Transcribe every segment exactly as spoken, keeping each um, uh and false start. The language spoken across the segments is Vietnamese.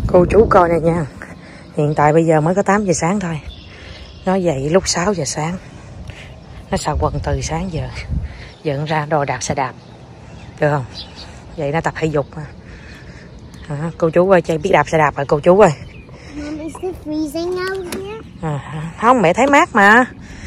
Cô chú coi này nha. Hiện tại bây giờ mới có tám giờ sáng thôi. Nó dậy lúc sáu giờ sáng. Nó xà quần từ sáng giờ. Dẫn ra đồ đạp xe đạp. Được không? Vậy nó tập thể dục mà. À, cô chú ơi, chơi biết đạp xe đạp rồi cô chú ơi. Mom, is it freezing out here? À, không, mẹ thấy mát mà.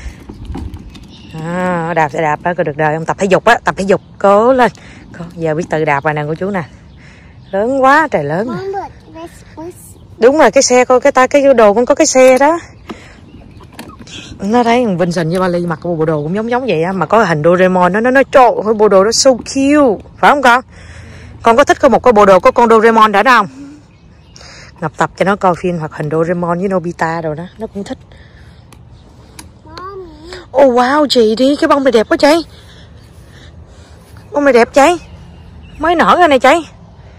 À, đạp xe đạp á, có được đời không? Tập thể dục á, tập thể dục, cố lên. Giờ biết tự đạp rồi nè cô chú nè. Lớn quá trời lớn. Mom, look, this was... Đúng rồi, cái xe coi cái tay cái đồ cũng có cái xe đó. Nó thấy thằng Vincent với Bali mặc bộ đồ cũng giống giống vậy á, mà có hình Doraemon nó nó nó trời ơi, bộ đồ đó so cute, phải không con? Con có thích có một cái bộ đồ có con Doraemon đã không? Ngọc tập cho nó coi phim hoạt hình Doraemon với Nobita rồi đó, nó cũng thích. Ồ oh, wow, chị đi, cái bông này đẹp quá chị. Bông này đẹp chị. Mới nở ra này chị.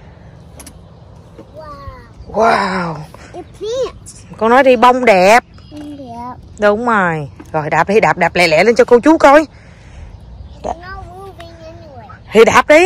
Wow. Con nói đi, bông đẹp. Yeah. Đúng rồi. Rồi đạp đi, đạp đạp lẹ lẹ lên cho cô chú coi. Đạp. Thì đạp đi.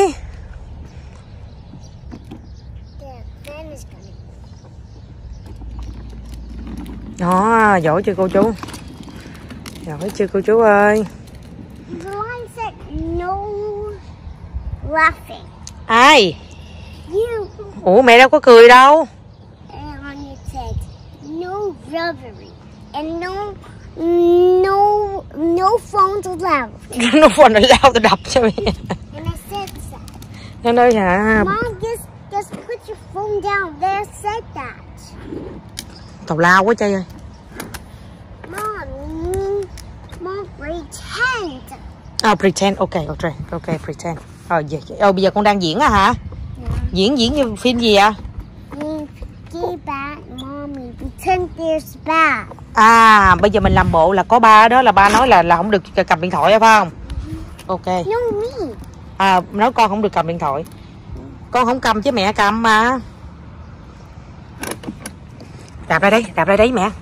Đó, giỏi chưa cô chú? Giỏi chưa cô chú ơi? The line said no laughing. Ai? You. Ủa mẹ đâu có cười đâu. And it said no rubbery and no no no phones allowed. Nó phone allowed, tôi đọc cho mẹ. And I said that. Nó nói hả? Mom, just just put your phone down. There said that. Tào lao quá chơi ơi. Mom, mom pretend. À pretend, ok ok ok pretend. Rồi giờ, oh, bây giờ con đang diễn á hả? Yeah. Diễn diễn như phim gì ạ? Get back, mommy. Pretend there's ba. À bây giờ mình làm bộ là có ba đó, là ba nói là là không được cầm điện thoại phải không? Ok. No me. À nói con không được cầm điện thoại. Con không cầm chứ mẹ cầm mà. Đạp ra đây, đạp ra đấy mẹ.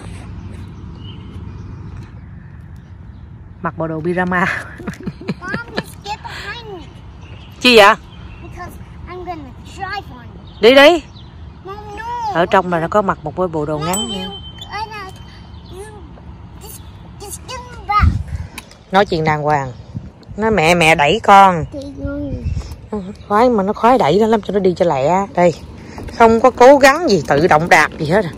Mặc bộ đồ pyjama. Mom, just get behind me. Chi vậy? Because I'm gonna drive on you. Đi đi. Mom, no. Ở trong là nó có mặc một cái bộ đồ Mom, ngắn nha. you, uh, you, just, just give me back. Nói chuyện đàng hoàng. Nói mẹ mẹ đẩy con. Khoái mà nó khoái đẩy nó lắm cho nó đi cho lẹ. Đây. Không có cố gắng gì, tự động đạp gì hết.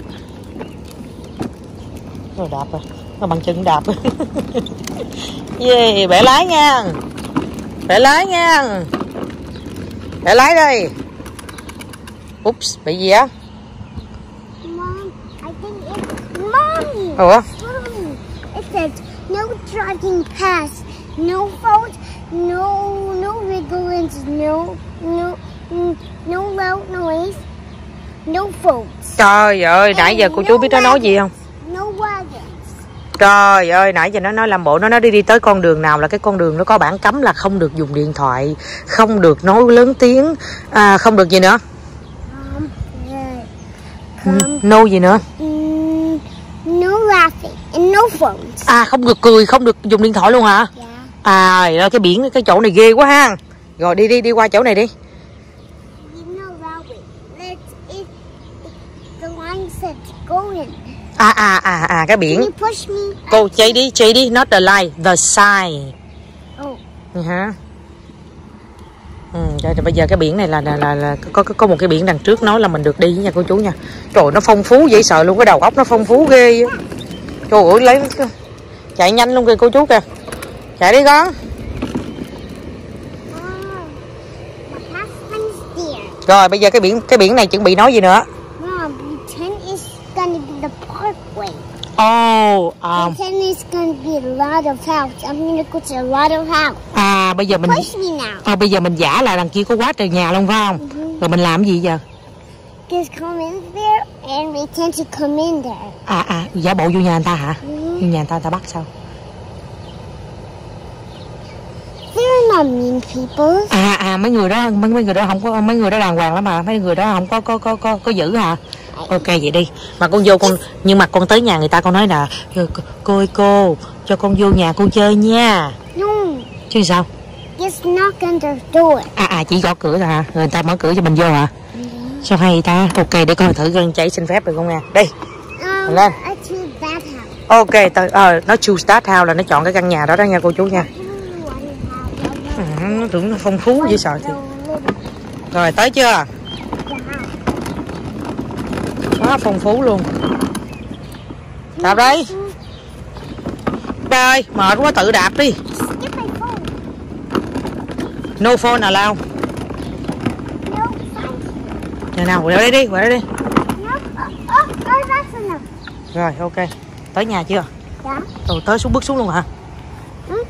Rồi đạp rồi. Nó bằng chân đạp. Yeah, bẻ lái nha. Bẻ lái nha. Bẻ lái đây. Oops, bị gì á? Mom, I think it's mommy. Ủa? Mommy. It says no driving past, no phones, no no wriggling, no no no loud noise, no phones. Trời ơi, nãy giờ cô chú biết nó nói gì không? No wagons. Trời ơi, nãy giờ nó nói làm bộ nó nói đi đi tới con đường nào là cái con đường nó có bảng cấm là không được dùng điện thoại, không được nói lớn tiếng, à, không được gì nữa. Um, yeah. Ừ, Um, no gì nữa? mm, no laughing and no phones. À không được cười, không được dùng điện thoại luôn hả? Yeah. À cái biển cái chỗ này ghê quá ha. Rồi đi đi đi qua chỗ này đi. You know that way. Let's it, it the line said go in. À à à à cái biển. Can you push me? Cô chạy đi, chạy đi, not the line, the sign. Oh. Hả? Ừ, rồi, bây giờ cái biển này là là là, là có có một cái biển đằng trước nói là mình được đi nha cô chú nha. Trời nó phong phú dễ sợ luôn, cái đầu óc nó phong phú ghê. Trời ơi lấy chạy nhanh luôn kìa cô chú kìa. Chạy đi con. Rồi bây giờ cái biển cái biển này chuẩn bị nói gì nữa? Mom, pretend it's gonna be the parkway. Oh, um, pretend it's gonna be a lot of house. I'm gonna go to a lot of house. À bây giờ mình Push me now. À, bây giờ mình giả là đằng kia có quá trời nhà luôn phải không? Uh-huh. Rồi mình làm gì giờ? Just come in there and pretend to come in there. À à giả bộ vô nhà người ta hả? Uh-huh. Vô nhà người ta người ta bắt sao? They're not mean people. À à mấy người đó mấy mấy người đó không có mấy người đó đàng hoàng lắm mà mấy người đó không có có có có có giữ hả? Ok vậy đi. Mà con vô con nhưng mà con tới nhà người ta con nói là cô ơi cô cho con vô nhà con chơi nha. No. Chứ sao? Just knock on their door. À à chỉ gõ cửa thôi hả? Người ta mở cửa cho mình vô hả? Yeah. Sao hay ta? Ok, để coi thử con chạy xin phép được không nè. Đi. Um, lên. I choose that house. Ok, tới, ờ, nó choose that house là nó chọn cái căn nhà đó đó nha cô chú nha. Ừ, nó tưởng nó phong phú dễ sợ thì. Rồi tới chưa? Quá phong phú luôn. Đạp đây. Ba ơi, mệt quá tự đạp đi. No phone allowed. Nhà nào, qua đây đi, qua đây đi. Rồi, ok. Tới nhà chưa? Dạ. Rồi, tới xuống bước xuống luôn hả? Ừ.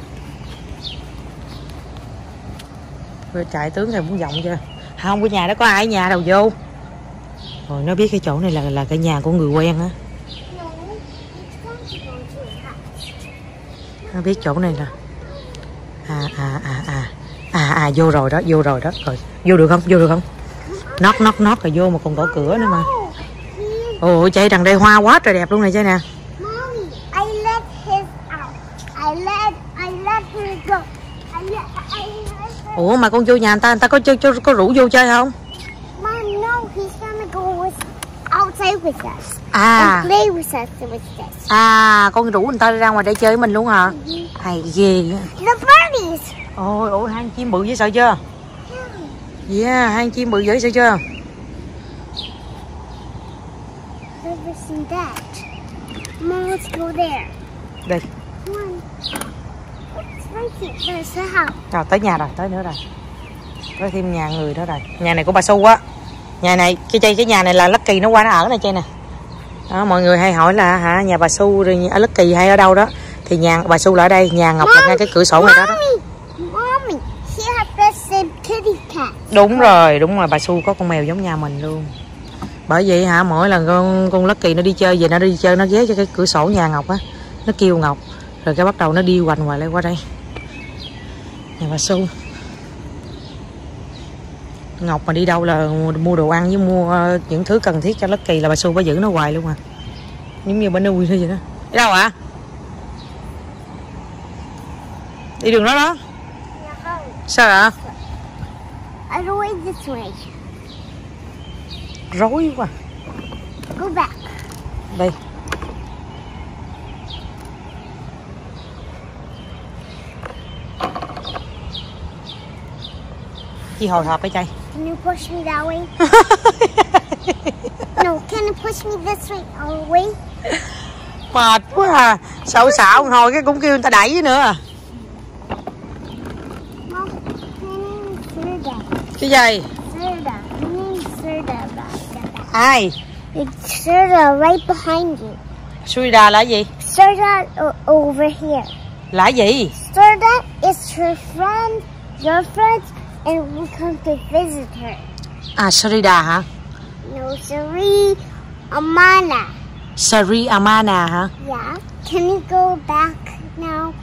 Rồi chạy tướng này muốn vọng chưa? Không, cái nhà đó có ai ở nhà đâu vô. Rồi nó biết cái chỗ này là là cái nhà của người quen á. Nó biết chỗ này nè. À à à à. À à vô rồi đó, vô rồi đó. Rồi, vô được không? Vô được không? Nót nót nót rồi vô mà còn gõ cửa nữa mà. Ồ, chạy đằng đây hoa quá trời đẹp luôn này chơi nè. Mommy, I let his out. I let I let him go. I let I let Ủa mà con vô nhà người ta, người ta có chơi có, có rủ vô chơi không? Mom, no, he's gonna go with outside with us. À. And play with us with us. À, con rủ người ta ra ngoài để chơi với mình luôn hả? Ừ. Hay ghê. The birdies. Ôi, ôi, hai con chim bự dễ sợ chưa? Yeah, hai con chim bự dễ sợ chưa? Never seen that. Mom, let's go there. Đi. Come on. It's right here. There's the house. Rồi, tới nhà rồi, tới nữa rồi. Tới thêm nhà người đó rồi. Nhà này của bà Su á. Nhà này, cái chơi cái nhà này là Lucky nó qua nó ở này chơi nè. Đó, mọi người hay hỏi là hả nhà bà Su rồi ở Lucky hay ở đâu đó. Thì nhà bà Su là ở đây, nhà Ngọc là ngay cái cửa sổ này đó đó. Mommy, she has the same kitty cat. Đúng rồi, đúng rồi, bà Su có con mèo giống nhà mình luôn. Bởi vậy hả, mỗi lần con con Lucky nó đi chơi về nó đi chơi nó ghé cho cái cửa sổ nhà Ngọc á, nó kêu Ngọc, rồi cái bắt đầu nó đi hoành hoài lại qua đây. Nhà bà Su. Ngọc mà đi đâu là mua đồ ăn với mua những thứ cần thiết cho Lucky là bà Su phải giữ nó hoài luôn à. Giống như bà nuôi nó vậy đó. Đi đâu ạ? À? Đi đường đó đó. Sao ạ? I don't wait this way. Rối quá. Go back. Đây. Chị hồi hộp với chơi. Can you push me that way? No, can you push me this way all the way? Mệt quá à. Xạo xạo hồi cái cũng kêu người ta đẩy nữa à. Mom, my name is Serda. Cái gì? Serda. My name is Serda. Ai? It's Serda right behind you. Suida là gì? Serda over here. Là gì? Serda is her friend, your friend, and we come to visit her. À, Sarida hả? No, Sari Amana. Sari Amana hả? Yeah. Can you go back now?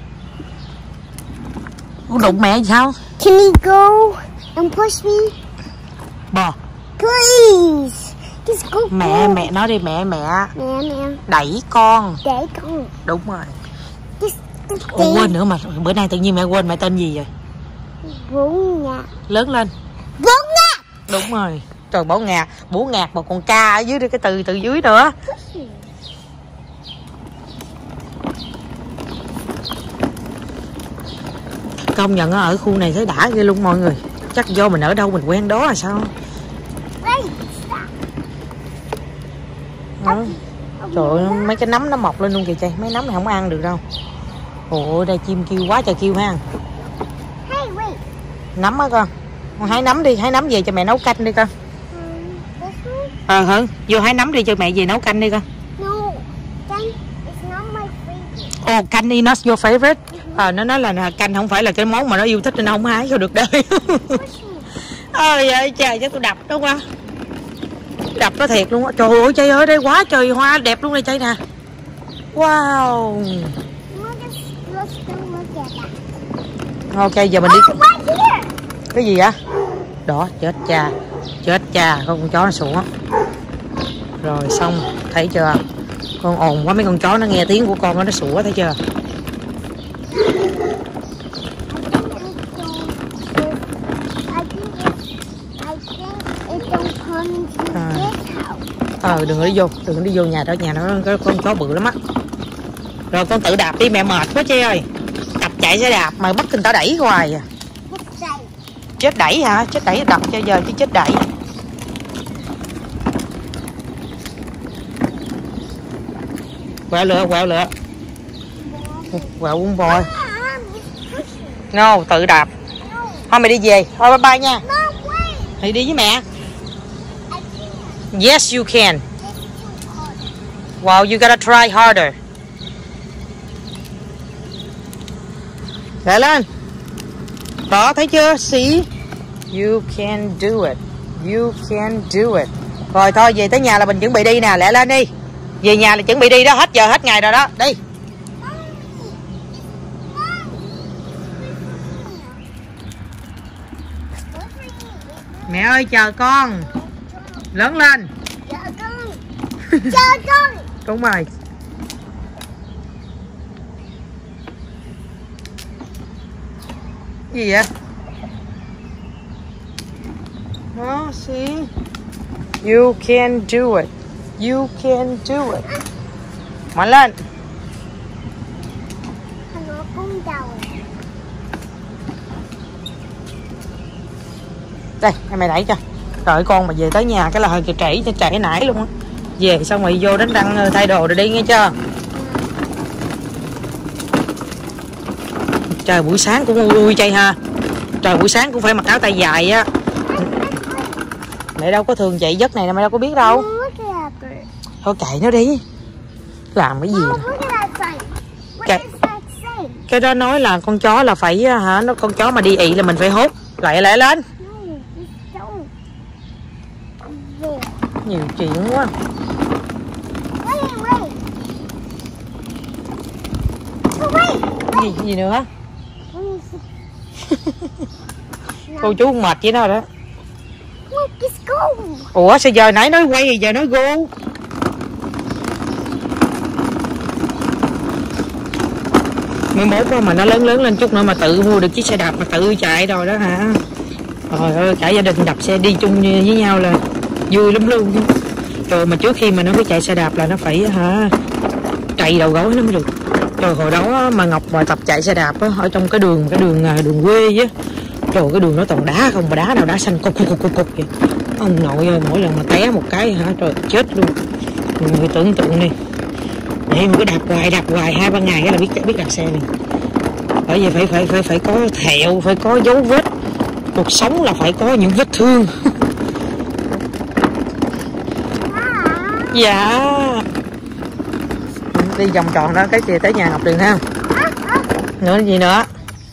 Con đụng mẹ sao? Can you go and push me? Bò. Please. Just go. Mẹ, go. mẹ nói đi mẹ, mẹ. Mẹ, mẹ. Đẩy con. Để con. Đúng rồi. Just, just Ồ, quên nữa mà, bữa nay tự nhiên mẹ quên mẹ tên gì rồi? Bố Ngạc. Lớn lên. Bố Ngạc. Đúng rồi. Trời, Bố Ngạc, Bố Ngạc mà còn ca ở dưới cái từ từ dưới nữa. Công nhận ở khu này thấy đã ghê luôn mọi người. Chắc do mình ở đâu mình quen đó là sao? Đó. Trời ơi, mấy cái nấm nó mọc lên luôn kìa chị. Mấy nấm này không ăn được đâu. Ồ, đây chim kêu quá trời kêu ha. Hey, wait. Nấm á con. Con hái nấm đi, hái nấm về cho mẹ nấu canh đi con. Ờ hả? Vô hái nấm đi cho mẹ về nấu canh đi con. No, canh is not my favorite. Ồ, canh is not your favorite. Ờ, nó nói là canh không phải là cái món mà nó yêu thích nên nó không hái vô được đời. Ôi ơi trời, chắc tôi đập nó quá. Đập nó thiệt luôn á. Trời ơi chơi ơi, đây quá trời hoa đẹp luôn này chơi nè. Wow. Ok, giờ mình đi. Cái gì vậy? Đó, chết cha. Chết cha, con chó nó sủa. Rồi xong, thấy chưa? Con ồn quá, mấy con chó nó nghe tiếng của con nó sủa, thấy chưa? À. Ờ đừng có đi vô, đừng có đi vô nhà đó, nhà nó có con chó bự lắm á. Rồi con tự đạp đi, mẹ mệt quá Chi ơi. Tập chạy xe đạp mà bắt người ta đẩy hoài à. Chết đẩy hả? Chết đẩy đập cho giờ chứ chết đẩy. Quẹo lửa, quẹo lửa. Quẹo con bò. No, tự đạp. Thôi mày đi về, thôi bye bye nha. Mày đi với mẹ. Yes you can. Wow, you gotta try harder. Lại lên. Đó, thấy chưa? See? You can do it. You can do it. Rồi thôi, về tới nhà là mình chuẩn bị đi nè. Lẹ lên đi. Về nhà là chuẩn bị đi đó. Hết giờ, hết ngày rồi đó. Đi. Mẹ ơi, chờ con. Lớn lên. Chờ con. Chờ con. Đúng rồi. Gì vậy? Đó, see? You can do it. You can do it. Mạnh lên. Nó cũng đầu. Đây, mày đẩy cho. Đợi con mà về tới nhà cái là hơi kìa trễ cho trễ nãy luôn á. Về xong rồi vô đánh răng thay đồ rồi đi nghe chưa? Trời buổi sáng cũng ui ui chay ha. Trời buổi sáng cũng phải mặc áo tay dài á. Mẹ đâu có thường dậy giấc này nè, mẹ đâu có biết đâu. Thôi kệ nó đi. Làm cái gì? Cái, cái đó nói là con chó là phải hả, nó con chó mà đi ị là mình phải hốt. Lại lại lên. Nhiều chuyện quá. Gì, gì nữa? Cô chú mệt với nó đó. Ủa sao giờ nãy nói quay giờ nói go? Mới mốt mà nó lớn lớn lên chút nữa mà tự mua được chiếc xe đạp mà tự chạy rồi đó hả? Trời ơi, cả gia đình đạp xe đi chung với nhau là vui lắm luôn. Rồi mà trước khi mà nó phải chạy xe đạp là nó phải hả chạy đầu gối nó mới được. Rồi hồi đó mà Ngọc mà tập chạy xe đạp á, ở trong cái đường cái đường đường quê á, rồi cái đường nó toàn đá không, mà đá nào đá xanh cục cục cục cục vậy. Ông nội ơi, mỗi lần mà té một cái hả trời chết luôn. Người tưởng tượng đi. Vậy mà cứ đạp hoài đạp hoài hai ba ngày cái là biết biết đạp xe này. Bởi vì phải phải phải phải có thẹo, phải có dấu vết. Cuộc sống là phải có những vết thương. Dạ. Đi vòng tròn đó cái gì tới nhà Ngọc liền ha. Nữa gì nữa?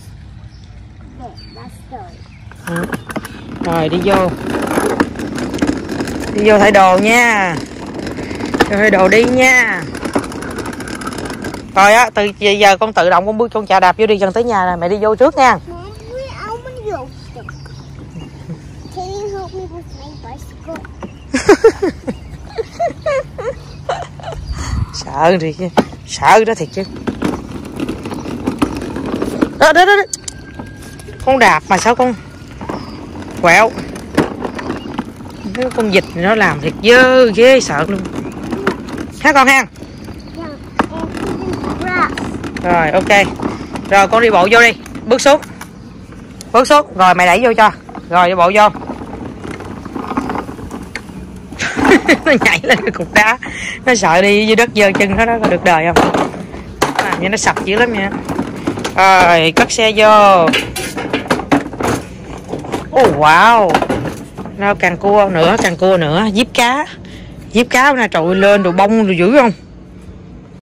À. Rồi đi vô. Đi vô thay đồ nha. Vô thay đồ đi nha. Rồi á, từ giờ con tự động con bước con chà đạp vô đi gần tới nhà rồi, mẹ đi vô trước nha. Sợ thì sợ đó thiệt chứ. Đó đó đó, đó. Con đạp mà sao con quẹo. Cái con vịt nó làm thiệt dơ ghê sợ luôn. Ha con ha. Rồi ok. Rồi con đi bộ vô đi. Bước xuống. Bước xuống. Rồi mày đẩy vô cho. Rồi đi bộ vô. Nó nhảy lên cái cục đá. Nó sợ đi dưới đất dơ chân nó đó, có được đời không? Làm như nó sập dữ lắm nha. Rồi cất xe vô. Oh wow. Nào càng cua nữa, càng cua nữa. Díp cá. Díp cá nè, trội lên đồ bông đồ dữ không?